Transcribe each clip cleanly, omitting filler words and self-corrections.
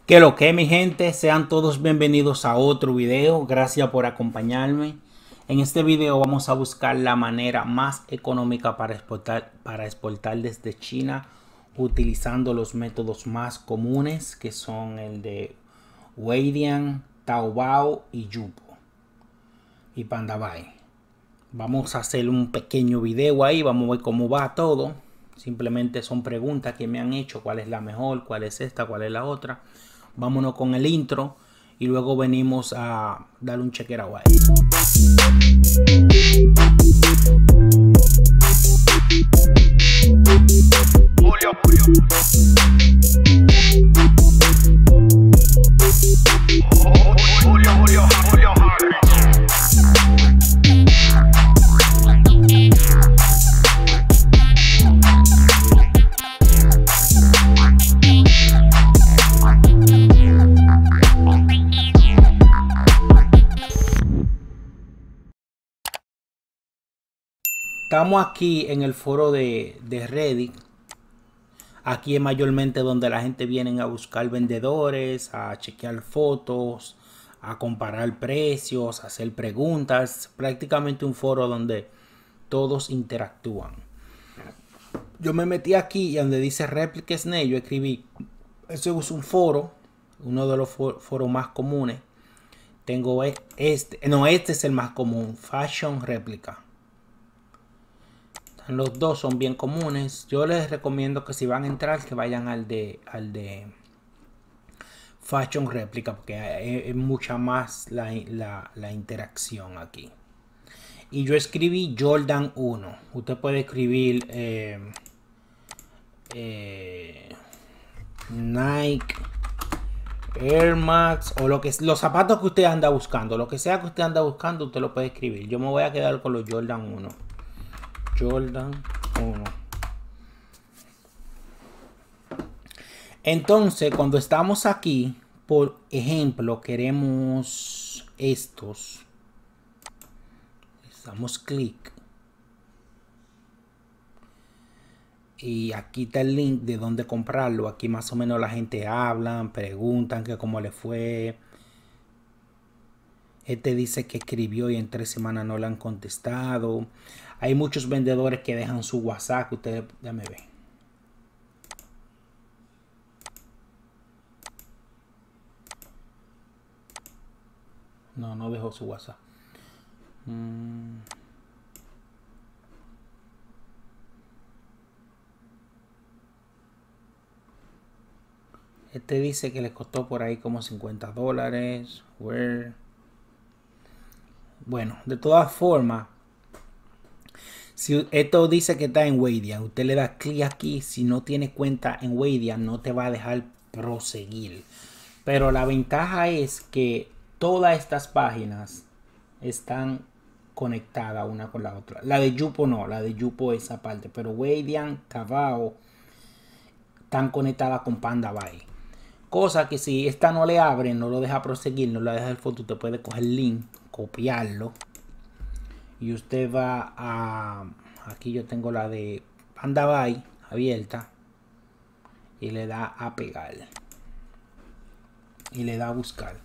Que lo que mi gente, sean todos bienvenidos a otro video. Gracias por acompañarme. En este video vamos a buscar la manera más económica para exportar desde China utilizando los métodos más comunes, que son el de Weidian, Taobao y Yupo y Pandabai. Vamos a hacer un pequeño video ahí, vamos a ver cómo va todo. Simplemente son preguntas que me han hecho: cuál es la mejor, cuál es esta, cuál es la otra. Vámonos con el intro y luego venimos a dar un chequeado ahí. Estamos aquí en el foro de Reddit. Aquí es mayormente donde la gente viene a buscar vendedores, a chequear fotos, a comparar precios, a hacer preguntas. Prácticamente un foro donde todos interactúan. Yo me metí aquí y donde dice Replica Snake, yo escribí, eso es un foro, uno de los foros más comunes. Tengo este es el más común, Fashion Replica. Los dos son bien comunes. Yo les recomiendo que si van a entrar, que vayan al de Fashion Replica, porque es mucha más la interacción aquí. Y yo escribí Jordan 1. Usted puede escribir Nike, Air Max o los zapatos que usted anda buscando. Lo que sea que usted anda buscando, usted lo puede escribir. Yo me voy a quedar con los Jordan 1. Jordan 1. Entonces, cuando estamos aquí, por ejemplo, queremos estos. Damos clic. Y aquí está el link de dónde comprarlo. Aquí más o menos la gente habla, preguntan que cómo le fue. Este dice que escribió y en 3 semanas no le han contestado. Hay muchos vendedores que dejan su WhatsApp. Ustedes, déjame ver. No dejó su WhatsApp. Este dice que le costó por ahí como $50. Bueno, de todas formas, si esto dice que está en Weidian, usted le da clic aquí. Si no tiene cuenta en Weidian, no te va a dejar proseguir. Pero la ventaja es que todas estas páginas están conectadas una con la otra. La de Yupo no, la de Yupo es aparte. Pero Weidian, Taobao están conectadas con Pandabai. Cosa que si esta no le abre, no lo deja proseguir, no le deja el foto, usted puede coger el link, copiarlo. Y usted va a... Aquí yo tengo la de Pandabai abierta. Y le da a pegar. Y le da a buscar.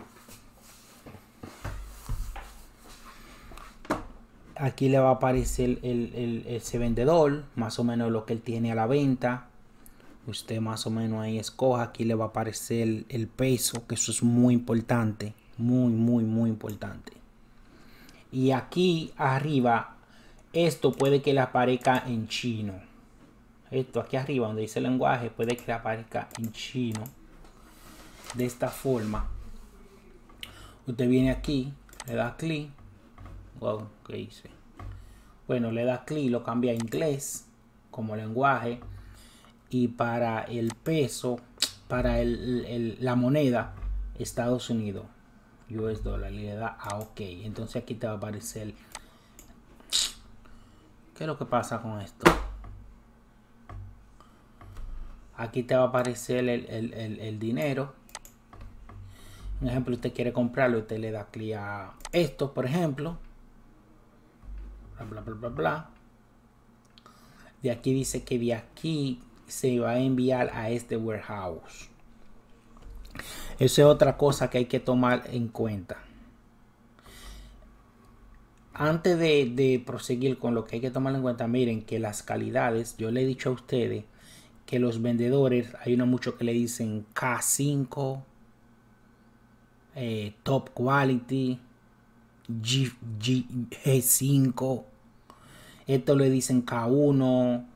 Aquí le va a aparecer ese vendedor. Más o menos lo que él tiene a la venta. Usted más o menos ahí escoja. Aquí le va a aparecer el peso. Que eso es muy importante. Muy importante. Y aquí arriba, esto puede que le aparezca en chino. Esto aquí arriba donde dice lenguaje, puede que le aparezca en chino. De esta forma. Usted viene aquí, le da clic. Wow, ¿qué hice? Bueno, le da clic, lo cambia a inglés como lenguaje. Y para el peso, para la moneda, Estados Unidos, US dólar, le da a OK. Entonces aquí te va a aparecer. ¿Qué es lo que pasa con esto? Aquí te va a aparecer el dinero. Un ejemplo, usted quiere comprarlo, usted le da clic a esto, por ejemplo. Bla. De aquí dice que de aquí se va a enviar a este warehouse. Esa es otra cosa que hay que tomar en cuenta. Antes de proseguir con lo que hay que tomar en cuenta, miren que las calidades, yo le he dicho a ustedes que los vendedores, hay uno mucho que le dicen K5, Top Quality, G5, esto le dicen K1,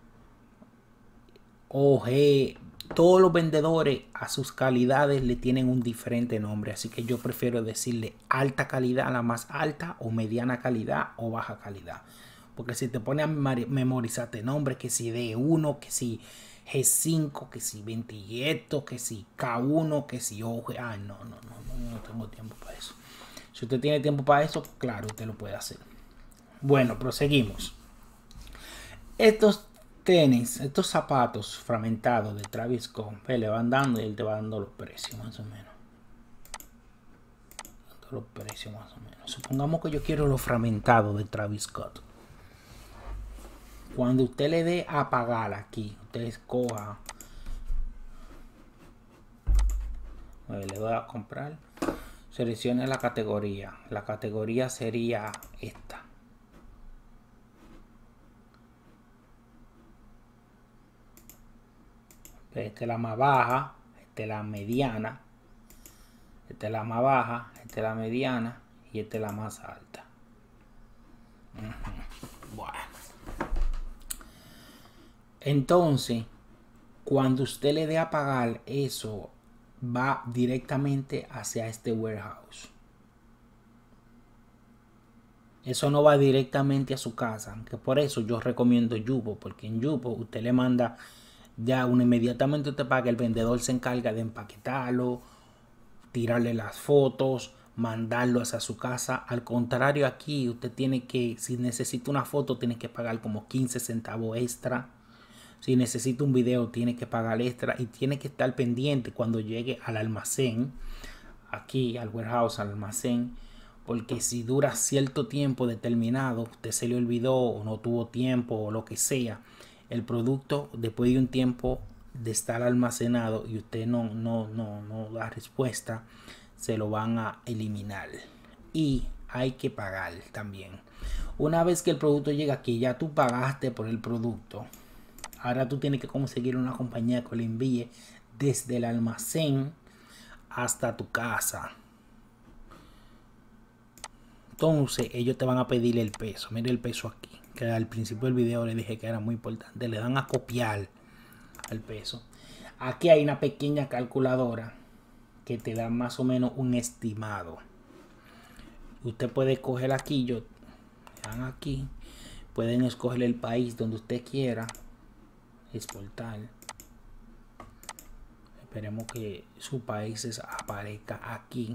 OG. Todos los vendedores a sus calidades le tienen un diferente nombre, así que yo prefiero decirle alta calidad, la más alta, o mediana calidad o baja calidad, porque si te pones a memorizarte nombres, que si D1, que si G5, que si 28, que si K1, que si OG, no tengo tiempo para eso. Si usted tiene tiempo para eso, claro, usted lo puede hacer. Bueno, proseguimos. Estos tenis, estos zapatos fragmentados de Travis Scott, le van dando y él te va dando los precios más o menos. Los precios más o menos. Supongamos que yo quiero los fragmentados de Travis Scott. Cuando usted le dé a pagar aquí, usted escoja. Le voy a comprar. Seleccione la categoría. La categoría sería esta. Esta es la más baja, esta es la mediana, esta es la más baja, esta es la mediana y esta es la más alta. Bueno. Entonces, cuando usted le dé a pagar, eso va directamente hacia este warehouse. Eso no va directamente a su casa, aunque por eso yo recomiendo Yubo, porque en Yubo usted le manda ya inmediatamente usted paga, el vendedor se encarga de empaquetarlo, tirarle las fotos, mandarlo hacia su casa. Al contrario, aquí usted tiene que, si necesita una foto, tiene que pagar como 15 centavos extra. Si necesita un video, tiene que pagar extra y tiene que estar pendiente cuando llegue al almacén, aquí al warehouse, al almacén, porque si dura cierto tiempo determinado, usted se le olvidó o no tuvo tiempo o lo que sea, el producto después de un tiempo de estar almacenado y usted no da respuesta, se lo van a eliminar y hay que pagar también. Una vez que el producto llega aquí, ya tú pagaste por el producto. Ahora tú tienes que conseguir una compañía que lo envíe desde el almacén hasta tu casa. Entonces ellos te van a pedir el peso. Mire el peso aquí, que al principio del video le dije que era muy importante. Le dan a copiar el peso. Aquí hay una pequeña calculadora que te da más o menos un estimado. Usted puede coger aquí, dan aquí, pueden escoger el país donde usted quiera exportar. Esperemos que su país aparezca aquí.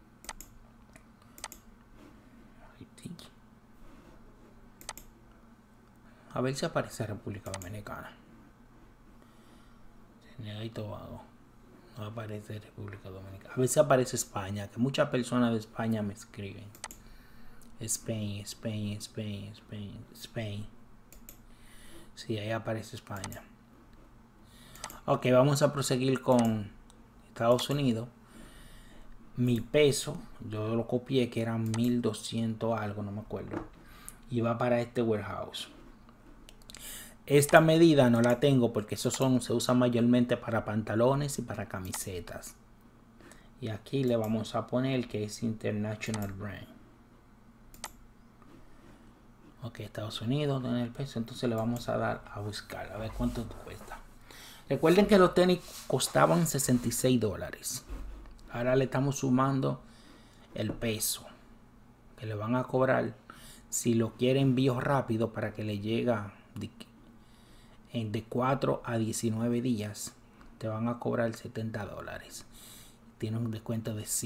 A ver si aparece República Dominicana. Trinidad y Tobago. No aparece República Dominicana. A ver si aparece España, que muchas personas de España me escriben. Spain. Sí, ahí aparece España. Ok, vamos a proseguir con Estados Unidos. Mi peso, yo lo copié que eran 1200 algo, no me acuerdo. Y va para este warehouse. Esta medida no la tengo porque se usa mayormente para pantalones y para camisetas. Y aquí le vamos a poner que es International Brand. Ok, Estados Unidos tiene el peso, entonces le vamos a dar a buscar, a ver cuánto cuesta. Recuerden que los tenis costaban $66. Ahora le estamos sumando el peso que le van a cobrar si lo quiere envío rápido para que le llegue de 4 a 19 días. Te van a cobrar $70. Tiene un descuento de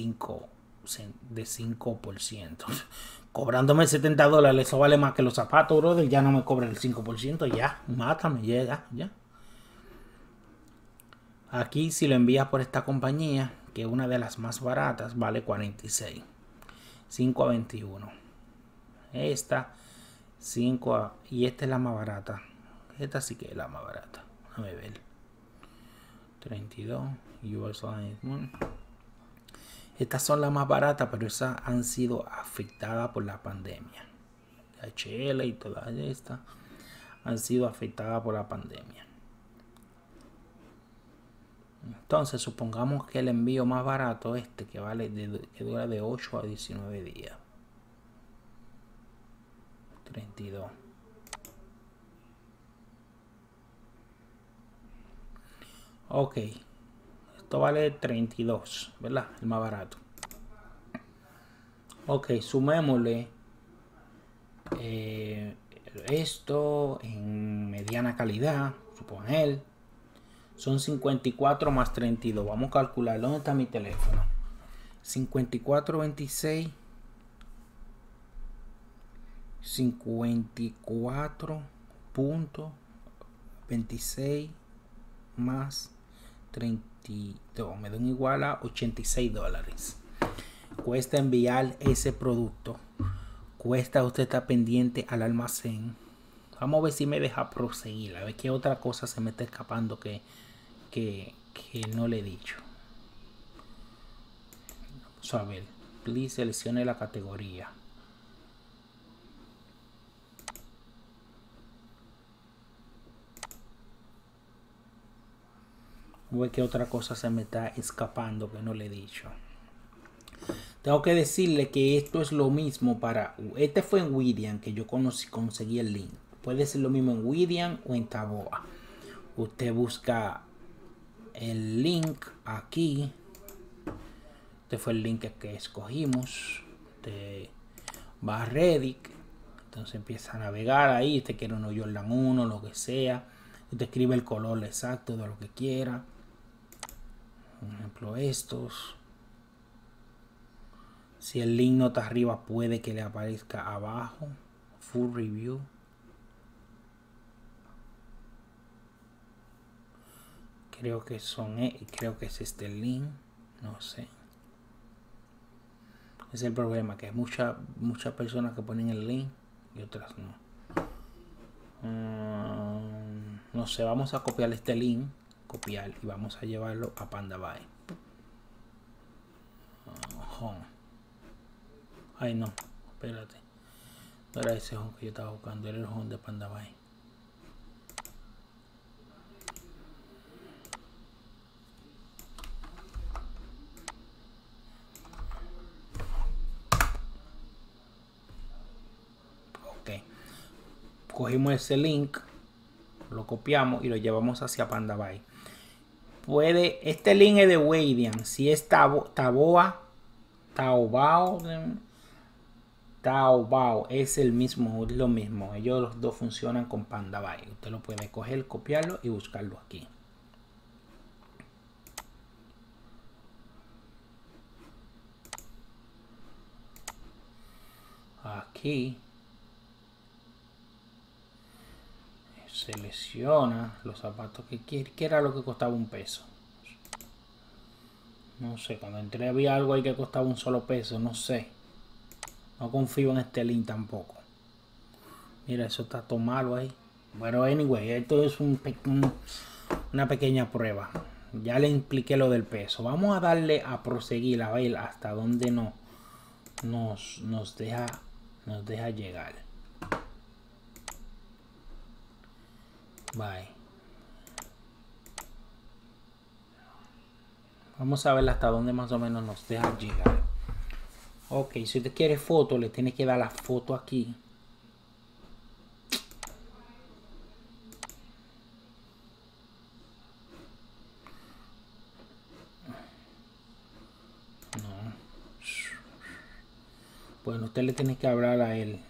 5%. Cobrándome $70, eso vale más que los zapatos, brother. Ya no me cobran el 5%. Ya, mátame, ya. Aquí si lo envías por esta compañía, que es una de las más baratas, vale 46. 5 a 21. Esta 5 a... Y esta es la más barata. Esta sí que es la más barata. Déjame ver. 32. US. Estas son las más baratas, pero esas han sido afectadas por la pandemia. HL y todas estas han sido afectadas por la pandemia. Entonces supongamos que el envío más barato que vale que dura de 8 a 19 días. 32. Ok, esto vale 32, ¿verdad? El más barato. Ok, sumémosle esto en mediana calidad, suponer. Son 54 más 32. Vamos a calcular. ¿Dónde está mi teléfono? 54, 26. 54.26 más 32. Me dan igual a $86. Cuesta enviar ese producto. Cuesta usted estar pendiente al almacén. Vamos a ver si me deja proseguir. A ver qué otra cosa se me está escapando que no le he dicho. Vamos a ver. Please seleccione la categoría. Vamos a ver qué otra cosa se me está escapando que no le he dicho. Tengo que decirle que esto es lo mismo para... Este fue en Widian que yo conseguí el link. Puede ser lo mismo en Widian o en Taboa. Usted busca el link aquí. Este fue el link que escogimos. Usted va a Reddit. Entonces empieza a navegar ahí. Usted quiere uno Jordan 1, lo que sea. Usted escribe el color exacto de lo que quiera. Por ejemplo, estos. Si el link no está arriba, puede que le aparezca abajo. Full review. Creo que creo que es este link. No sé. Es el problema, que hay muchas personas que ponen el link y otras no. No sé, vamos a copiar este link. Copiar y vamos a llevarlo a PandaBuy. Home. Ay, no, espérate. No era ese home que yo estaba buscando, era el home de PandaBuy. Ok. Cogimos ese link, lo copiamos y lo llevamos hacia PandaBuy. Este link es de Widian. Si es Taobao es el mismo, es lo mismo. Ellos los dos funcionan con PandaBuy. Usted lo puede coger, copiarlo y buscarlo aquí. Aquí selecciona los zapatos que quiere. ¿Qué era lo que costaba $1? No sé, cuando entré había algo ahí que costaba un solo peso, no sé. No confío en este link tampoco. Mira, eso está todo malo ahí. Bueno, anyway, esto es una pequeña prueba. Ya le expliqué lo del peso. Vamos a darle a proseguir a ver hasta dónde nos deja llegar. Bye. Vamos a ver hasta dónde más o menos nos deja llegar. Ok, si usted quiere foto, le tiene que dar la foto aquí. No. Bueno, usted le tiene que hablar a él.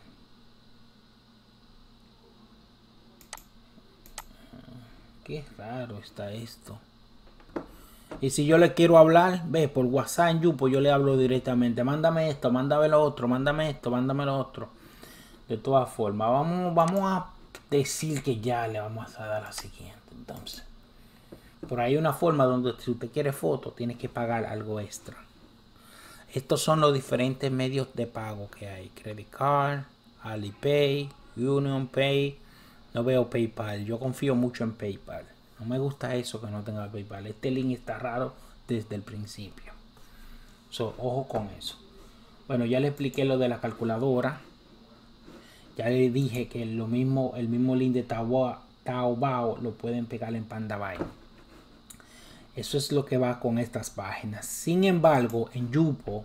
Qué raro está esto. Y si yo le quiero hablar, ve, por WhatsApp en Yupo, yo le hablo directamente. Mándame esto, mándame lo otro, mándame esto, mándame lo otro. De todas formas, vamos a decir que ya le vamos a dar la siguiente. Entonces, por ahí hay una forma donde si usted quiere fotos, tiene que pagar algo extra. Estos son los diferentes medios de pago que hay. Credit Card, Alipay, Union Pay. No veo PayPal. Yo confío mucho en PayPal. No me gusta eso que no tenga PayPal. Este link está raro desde el principio. So, ojo con eso. Bueno, ya le expliqué lo de la calculadora. Ya le dije que el mismo link de Taobao lo pueden pegar en Pandabai. Eso es lo que va con estas páginas. Sin embargo, en Yupo,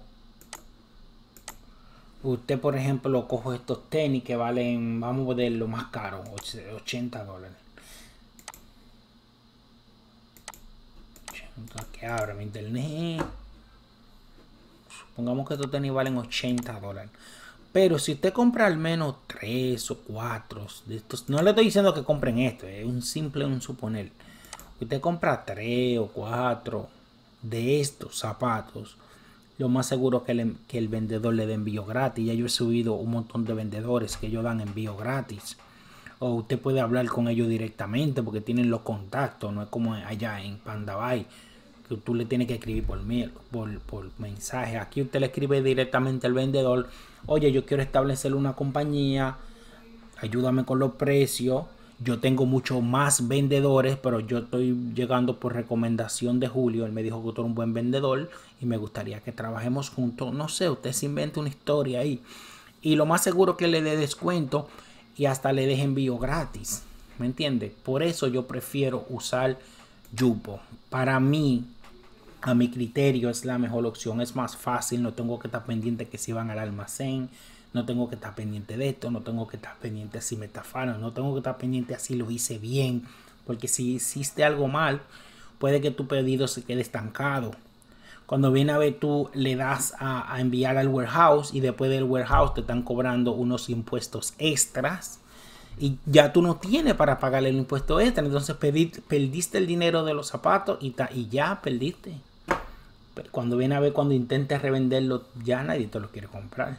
usted, por ejemplo, coge estos tenis que valen, vamos a ver lo más caro, $80. Que abra mi internet. Supongamos que estos tenis valen $80. Pero si usted compra al menos 3 o 4 de estos, no le estoy diciendo que compren esto, es un suponer. Usted compra 3 o 4 de estos zapatos, lo más seguro que el vendedor le dé envío gratis. Ya yo he subido un montón de vendedores que ellos dan envío gratis. O usted puede hablar con ellos directamente porque tienen los contactos, no es como allá en Pandabai que tú le tienes que escribir por mensaje. Aquí usted le escribe directamente al vendedor: oye, yo quiero establecer una compañía, ayúdame con los precios. Yo tengo mucho más vendedores, pero yo estoy llegando por recomendación de Julio. Él me dijo que tú eres un buen vendedor y me gustaría que trabajemos juntos. No sé, usted se inventa una historia ahí. Y lo más seguro que le dé descuento y hasta le deje envío gratis. ¿Me entiende? Por eso yo prefiero usar Yupo. Para mí, a mi criterio, es la mejor opción. Es más fácil, no tengo que estar pendiente que si van al almacén, no tengo que estar pendiente de esto, no tengo que estar pendiente si me estafaron, no tengo que estar pendiente si lo hice bien, porque si hiciste algo mal, puede que tu pedido se quede estancado. Cuando viene a ver, tú le das a enviar al warehouse y después del warehouse te están cobrando unos impuestos extras y ya tú no tienes para pagarle el impuesto extra. Entonces perdiste el dinero de los zapatos y ya perdiste. Cuando viene a ver, cuando intentes revenderlo, ya nadie te lo quiere comprar.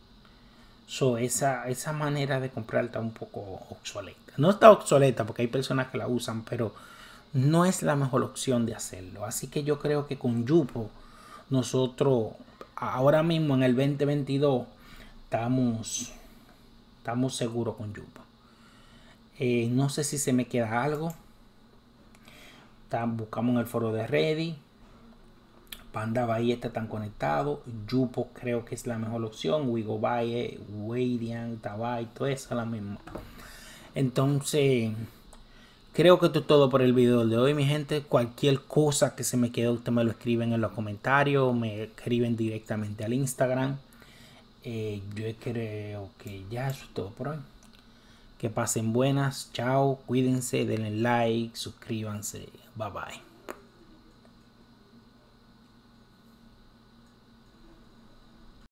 Esa manera de comprar está un poco obsoleta. No está obsoleta porque hay personas que la usan, pero no es la mejor opción de hacerlo. Así que yo creo que con Yupo, nosotros ahora mismo en el 2022 estamos seguros con Yupo. No sé si se me queda algo. Buscamos en el foro de Reddit. Pandabai está tan conectado. Yupo creo que es la mejor opción. Wigobai, Weidian, Tabai, todo eso es la misma. Entonces, creo que esto es todo por el video de hoy, mi gente. Cualquier cosa que se me quede, usted me lo escriben en los comentarios. Me escriben directamente al Instagram. Yo creo que ya eso es todo por hoy. Que pasen buenas. Chao. Cuídense. Denle like. Suscríbanse. Bye bye.